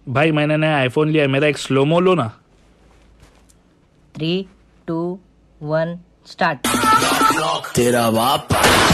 भाई मैंने नया आईफोन लिया है, मेरा एक स्लोमो लो ना। 3, 2, 1 स्टार्ट। तेरा बाप।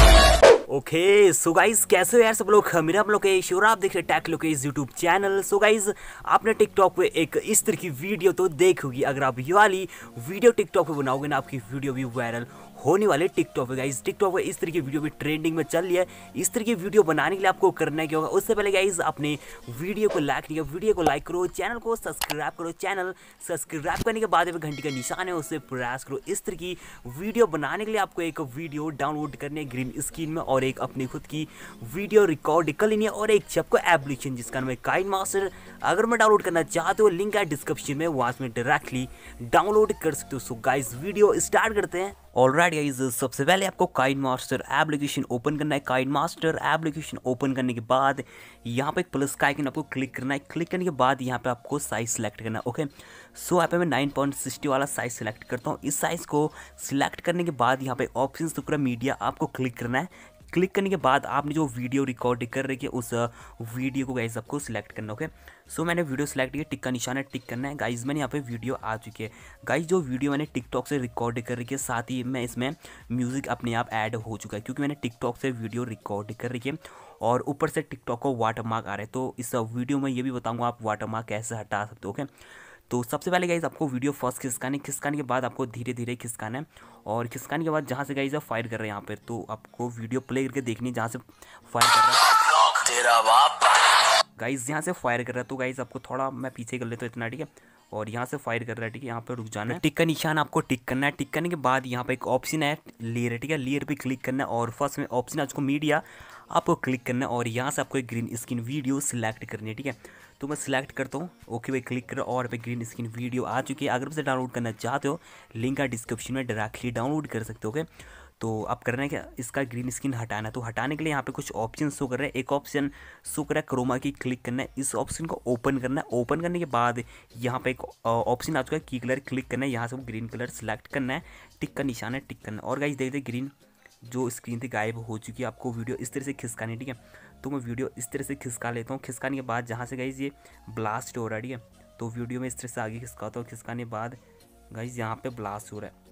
ओके सो गाइज कैसे हो यार सब लोग। मेरा आप लोग श्योर आप देख रहे Tech Lokesh YouTube channel. So guys आपने टिकटॉक पे एक इस तरह की वीडियो तो देखी होगी। अगर आप ये वाली वीडियो टिकटॉक पे बनाओगे ना, आपकी वीडियो भी वायरल होने वाले टिकटॉक पे। गाइज टिकटॉक पे इस तरह की वीडियो भी ट्रेंडिंग में चल रही है। इस तरह की वीडियो बनाने के लिए आपको करना क्या होगा, उससे पहले गाइज अपने वीडियो को लाइक नहीं किया, वीडियो को लाइक करो, चैनल को सब्सक्राइब करो। चैनल सब्सक्राइब करने के बाद घंटी का निशान है उससे प्रेस करो। इस तरह की वीडियो बनाने के लिए आपको एक वीडियो डाउनलोड करनी है ग्रीन स्क्रीन में, और एक अपनी खुद की वीडियो रिकॉर्ड कर लेनी है, और एक चपको एप्लीकेशन जिसका नाम है काइन मास्टर। अगर मैं डाउनलोड करना चाहते हो लिंक है डिस्क्रिप्शन में, वहां से डायरेक्टली डाउनलोड कर सकते हो। सो गाइस वीडियो स्टार्ट करते हैं। ऑलराइट गाइस, सबसे पहले आपको काइन मास्टर एप्लीकेशन ओपन करना है। काइन मास्टर एप्लीकेशन ओपन करने के बाद यहाँ पे एक प्लस का आइकन आपको क्लिक करना है। क्लिक करने के बाद यहाँ पे आपको साइज सेलेक्ट करना है। ओके सो यहाँ पे मैं 9.60 वाला साइज सेलेक्ट करता हूँ। इस साइज को सिलेक्ट करने के बाद यहाँ पे ऑप्शन दिख रहा है मीडिया, आपको क्लिक करना है। क्लिक करने के बाद आपने जो वीडियो रिकॉर्ड कर रही है उस वीडियो को गाइज आपको सिलेक्ट करना। ओके सो मैंने वीडियो सिलेक्ट किया, टिक का निशान है, टिक करना है। गाइज मैंने यहाँ पे वीडियो आ चुकी है। गाइज जो वीडियो मैंने टिकटॉक से रिकॉर्ड कर रही है, साथ ही मैं इसमें म्यूज़िक अपने आप ऐड हो चुका है, क्योंकि मैंने टिकटॉक से वीडियो रिकॉर्ड कर रही है और ऊपर से टिकटॉक को वाटरमार्क आ रहा है। तो इस वीडियो में ये भी बताऊँगा आप वाटरमार्क कैसे हटा सकते हो। ओके तो सबसे पहले गाइज आपको वीडियो फर्स्ट खिसकाने के बाद आपको धीरे धीरे खिसकाना है, और खिसकाने के बाद जहाँ से गाइज आप फायर कर रहे हैं यहाँ पे, तो आपको वीडियो प्ले करके देखनी है जहाँ से फायर कर रहा है। तेरा बाप। गाइज यहाँ से फायर कर रहा है, तो गाइज आपको थोड़ा मैं पीछे कर लेता हूँ इतना, ठीक है। और यहाँ से फायर कर रहा है, ठीक है। यहाँ पे रुक जाना है, टिक का निशान आपको टिक करना है। टिक करने के बाद यहाँ पे एक ऑप्शन है लेयर, ठीक है। लेयर पे क्लिक करना है, और फर्स्ट में ऑप्शन है उसको मीडिया, आपको क्लिक करना है, और यहाँ से आपको एक ग्रीन स्क्रीन वीडियो सिलेक्ट करनी है, ठीक है। तो मैं सिलेक्ट करता हूँ, ओके भाई क्लिक करो, और पे ग्रीन स्क्रीन वीडियो आ चुकी है। अगर उसे डाउनलोड करना चाहते हो लिंक है डिस्क्रिप्शन में, डायरेक्टली डाउनलोड कर सकते हो। ओके तो अब करना है क्या, इसका ग्रीन स्क्रीन हटाना है। तो हटाने के लिए यहाँ पे कुछ ऑप्शन शो कर रहे हैं। एक ऑप्शन शो कर रहा है क्रोमा की, क्लिक करना है, इस ऑप्शन को ओपन करना है। ओपन करने के बाद यहाँ पे एक ऑप्शन आ चुका है की कलर, क्लिक करना है, यहाँ से ग्रीन कलर सेलेक्ट करना है, टिक का निशान है, टिक करना है। और गाइस देखते ग्रीन जो स्क्रीन थी गायब हो चुकी है। आपको वीडियो इस तरह से खिसकानी है, ठीक है। तो मैं वीडियो इस तरह से खिसका लेता हूँ। खिसकाने के बाद जहाँ से गाइस ये ब्लास्ट हो रहा है, ठीक है, तो वीडियो में इस तरह से आगे खिसकाता हूँ। खिसकाने के बाद गाइस यहाँ पे ब्लास्ट हो रहा है,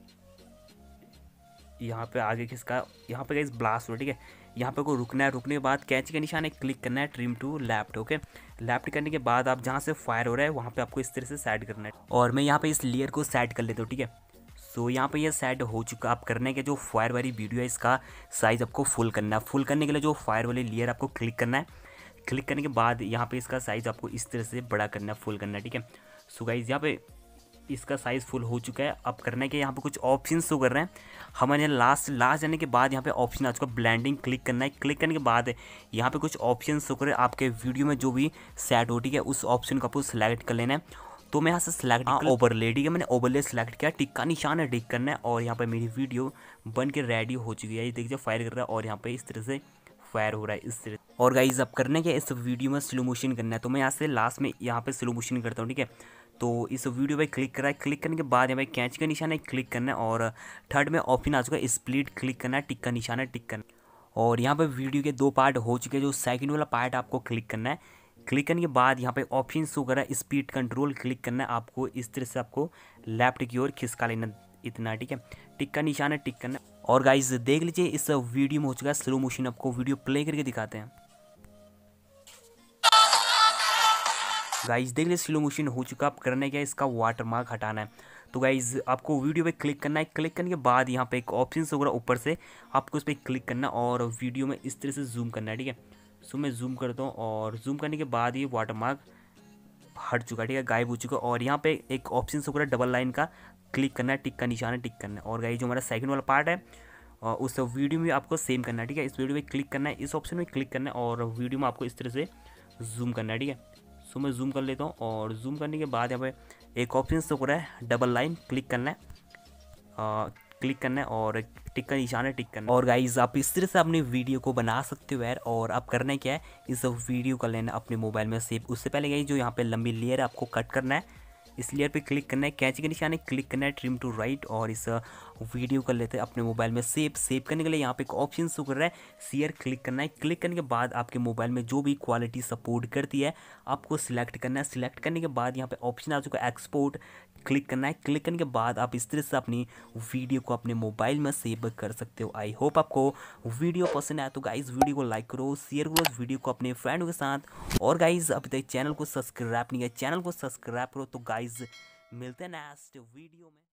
यहाँ पे आगे खिसका, यहाँ पे गाइस ब्लास्ट हो रहा है, ठीक है। यहाँ पे को रुकना है, रुकने के बाद कैच का निशान है, क्लिक करना है, trim to left. Okay left करने के बाद आप जहाँ से फायर हो रहा है वहाँ पे आपको इस तरह से सेट करना है, और मैं यहाँ पे इस लेयर को सेट कर लेता हूँ, ठीक है। सो यहाँ पे ये सेट हो चुका। आप करने के जो फायर वाली वीडियो है इसका साइज़ आपको फुल करना है। फुल करने के लिए जो फायर वाली लेयर आपको क्लिक करना है। क्लिक करने के बाद यहाँ पे इसका साइज़ आपको इस तरह से बड़ा करना है, फुल करना है, ठीक है। सो गाइस यहाँ पे इसका साइज़ फुल हो चुका है। अब करने के यहाँ पे कुछ ऑप्शन शो कर रहे हैं हमारे। लास्ट जाने के बाद यहाँ पे ऑप्शन आ चुका ब्लेंडिंग, क्लिक करना है। क्लिक करने के बाद यहाँ पे कुछ ऑप्शन शो कर रहे हैं आपके वीडियो में जो भी सेट हो, ठीक है, उस ऑप्शन को आपको सेलेक्ट कर लेना है। तो मैं यहाँ से सिलेक्ट ओवरले, ठीक है, मैंने ओवरले सेलेक्ट किया, टिक का निशान है, टिक करना है, और यहाँ पे मेरी वीडियो बन के रेडी हो चुकी है। ये देखिए फायर कर रहा है, और यहाँ पे इस तरह से फायर हो रहा है इस तरह। और गाइज अब करने के इस वीडियो में स्लो मोशन करना है, तो मैं यहाँ से लास्ट में यहाँ पे स्लो मोशन करता हूँ, ठीक है। तो इस वीडियो पे क्लिक करा है, क्लिक करने के बाद यहाँ पे कैच का निशान है, क्लिक करना है, और थर्ड में ऑप्शन आ चुका है स्प्लिट, क्लिक करना है, टिक का निशान है, टिक करना है। और यहाँ पे वीडियो के 2 पार्ट हो चुके हैं। जो सेकंड वाला पार्ट आपको क्लिक करना है। क्लिक करने के बाद यहाँ पे ऑप्शन शो कर रहा है स्पीड कंट्रोल, क्लिक करना है। आपको इस तरह से आपको लेफ्ट की ओर खिसका लेना इतना, ठीक है। टिक का निशान है, टिक करना है। और गाइज देख लीजिए इस वीडियो में हो चुका है स्लो मोशन। आपको वीडियो प्ले करके दिखाते हैं। गाइज देख लीजिए स्लो मोशन हो चुका। आप करना है क्या, इसका वाटरमार्क हटाना है। तो गाइज आपको वीडियो पे क्लिक करना है। क्लिक करने के बाद यहाँ पे एक ऑप्शन होगा ऊपर से, आपको उस पर क्लिक करना और वीडियो में इस तरह से जूम करना है, ठीक है। सो मैं जूम करता हूँ, और जूम करने के बाद ये वाटरमार्क हट चुका है, ठीक है, गायब हो चुका है। और यहाँ पे एक ऑप्शन होगा डबल लाइन का, क्लिक करना है, टिक का निशान है, टिक करना है। और गाइज जो हमारा सेकंड वाला पार्ट है उस वीडियो में आपको सेम करना है, ठीक है। इस वीडियो में क्लिक करना है, इस ऑप्शन में क्लिक करना है, और वीडियो में आपको इस तरह से जूम करना है, ठीक है। सो मैं जूम कर लेता हूँ, और जूम करने के बाद यहाँ पे एक ऑप्शन शो हो रहा है डबल लाइन, क्लिक करना है, क्लिक करना है, और टिक का निशान है, टिक करना है। और गाइज आप इस तरह से अपनी वीडियो को बना सकते हो यार। और आप करना क्या है, इस वीडियो का लेना अपने मोबाइल में सेव। उससे पहले गाइज जो यहाँ पे लंबी लेयर है आपको कट करना है। इस लेयर पे क्लिक करना है, कैंची के निशान है, क्लिक करना है, ट्रिम टू राइट, और इस वीडियो कर लेते हैं अपने मोबाइल में सेव करने के लिए यहाँ पे एक ऑप्शन शो कर रहा है शेयर, क्लिक करना है। क्लिक करने के बाद आपके मोबाइल में जो भी क्वालिटी सपोर्ट करती है आपको सिलेक्ट करना है। सिलेक्ट करने के बाद यहाँ पे ऑप्शन आ चुका है एक्सपोर्ट, क्लिक करना है। क्लिक करने के बाद आप इस तरह से अपनी वीडियो को अपने मोबाइल में सेव कर सकते हो। आई होप आपको वीडियो पसंद आया तो गाइज वीडियो को लाइक करो, शेयर करो इस वीडियो को अपने फ्रेंडों के साथ। और गाइज अभी तक चैनल को सब्सक्राइब नहीं किया, चैनल को सब्सक्राइब करो। तो गाइज मिलते हैं नेक्स्ट वीडियो में।